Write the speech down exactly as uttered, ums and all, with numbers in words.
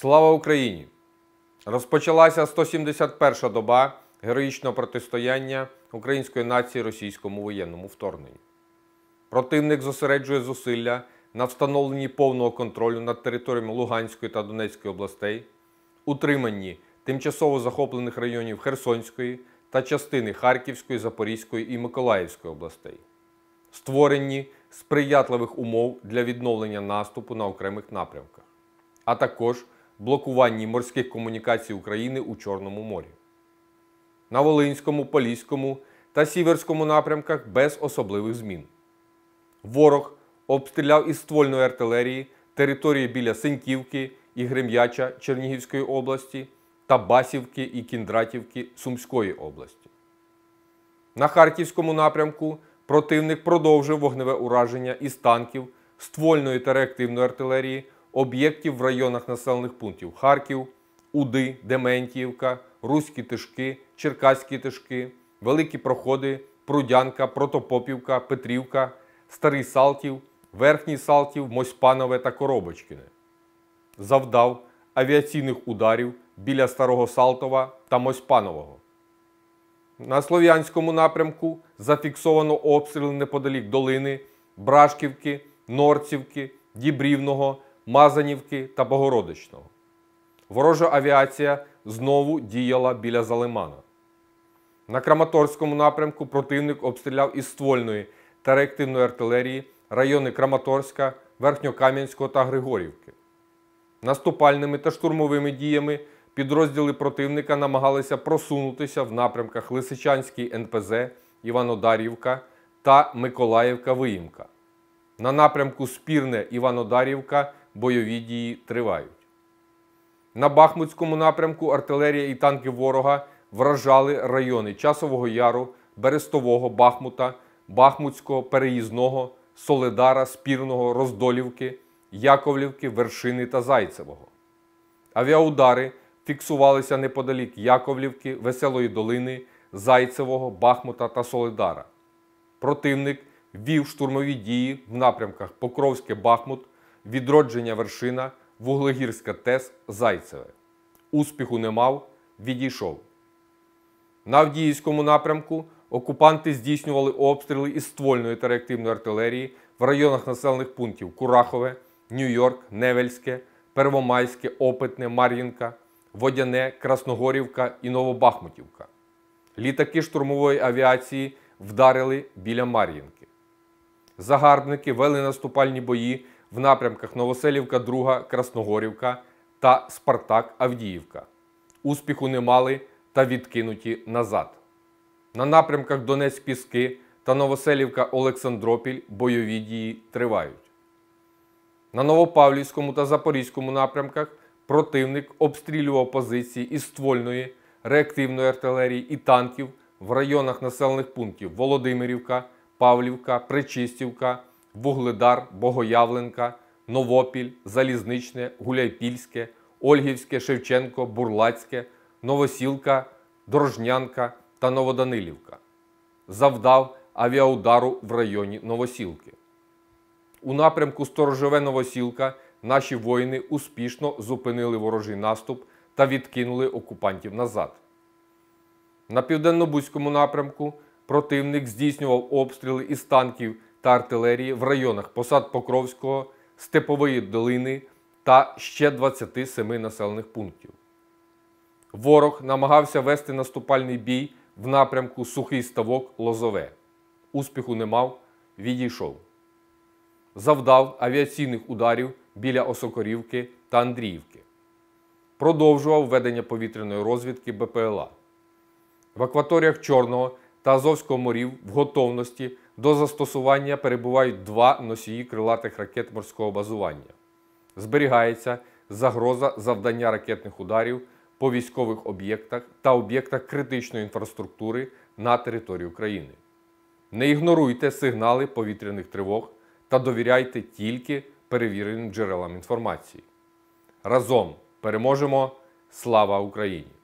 Слава Україні! Розпочалася сто сімдесят перша доба героїчного протистояння української нації російському воєнному вторгненню. Противник зосереджує зусилля на встановленні повного контролю над територіями Луганської та Донецької областей, утриманні тимчасово захоплених районів Херсонської та частини Харківської, Запорізької і Миколаївської областей, створенні сприятливих умов для відновлення наступу на окремих напрямках, а також блокуванні морських комунікацій України у Чорному морі. На Волинському, Поліському та Сіверському напрямках без особливих змін. Ворог обстріляв із ствольної артилерії території біля Синьківки і Грем'яча Чернігівської області та Басівки і Кіндратівки Сумської області. На Харківському напрямку противник продовжив вогневе ураження із танків, ствольної та реактивної артилерії, об'єктів в районах населених пунктів Харків, Уди, Дементіївка, Руські Тишки, Черкаські Тишки, Великі Проходи, Прудянка, Протопопівка, Петрівка, Старий Салтів, Верхній Салтів, Мосьпанове та Коробочкине. Завдав авіаційних ударів біля Старого Салтова та Мосьпанового. На Слов'янському напрямку зафіксовано обстріли неподалік Долини, Брашківки, Норцівки, Дібрівного, Мазанівки та Богородичного. Ворожа авіація знову діяла біля Залимана. На Краматорському напрямку противник обстріляв із ствольної та реактивної артилерії райони Краматорська, Верхньокам'янського та Григорівки. Наступальними та штурмовими діями підрозділи противника намагалися просунутися в напрямках Лисичанський ен пе зе, Іванодарівка та Миколаївка-Виїмка. На напрямку Спірне-Іванодарівка бойові дії тривають. На Бахмутському напрямку артилерія і танки ворога вражали райони Часового Яру, Берестового, Бахмута, Бахмутського, Переїзного, Соледара, Спірного, Роздолівки, Яковлівки, Вершини та Зайцевого. Авіаудари фіксувалися неподалік Яковлівки, Веселої Долини, Зайцевого, Бахмута та Соледара. Противник вів штурмові дії в напрямках Покровське-Бахмут, Відродження Вершина, Вуглегірська ТЕС, Зайцеве. Успіху не мав, відійшов. На Авдіївському напрямку окупанти здійснювали обстріли із ствольної та реактивної артилерії в районах населених пунктів Курахове, Нью-Йорк, Невельське, Первомайське, Опитне, Мар'їнка, Водяне, Красногорівка і Новобахмутівка. Літаки штурмової авіації вдарили біля Мар'їнки. Загарбники вели наступальні бої в напрямках Новоселівка-Друга, Красногорівка та Спартак-Авдіївка. Успіху не мали та відкинуті назад. На напрямках Донецьк-Піски та Новоселівка-Олександропіль бойові дії тривають. На Новопавлівському та Запорізькому напрямках противник обстрілював позиції із ствольної, реактивної артилерії і танків в районах населених пунктів Володимирівка, Павлівка, Пречистівка, Вугледар, Богоявленка, Новопіль, Залізничне, Гуляйпільське, Ольгівське, Шевченко, Бурлацьке, Новосілка, Дорожнянка та Новоданилівка. Завдав авіаудару в районі Новосілки. У напрямку Сторожове-Новосілка наші воїни успішно зупинили ворожий наступ та відкинули окупантів назад. На Південно-Бузькому напрямку противник здійснював обстріли із танків та артилерії в районах Посад Покровського, Степової Долини та ще двадцяти семи населених пунктів. Ворог намагався вести наступальний бій в напрямку Сухий Ставок-Лозове. Успіху не мав, відійшов. Завдав авіаційних ударів біля Осокорівки та Андріївки. Продовжував ведення повітряної розвідки Бе Пе Ел А. В акваторіях Чорного та Азовського морів в готовності до застосування перебувають два носії крилатих ракет морського базування. Зберігається загроза завдання ракетних ударів по військових об'єктах та об'єктах критичної інфраструктури на території України. Не ігноруйте сигнали повітряних тривог та довіряйте тільки перевіреним джерелам інформації. Разом переможемо! Слава Україні!